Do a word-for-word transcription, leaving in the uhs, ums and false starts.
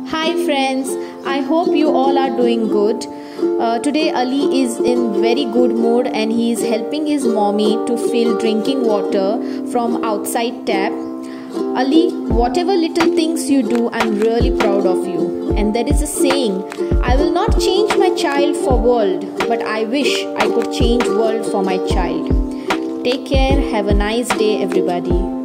Hi friends, I hope you all are doing good. Uh, today Ali is in very good mood and he is helping his mommy to fill drinking water from outside tap. Ali, whatever little things you do, I'm really proud of you. And there is a saying, I will not change my child for world, but I wish I could change world for my child. Take care, have a nice day everybody.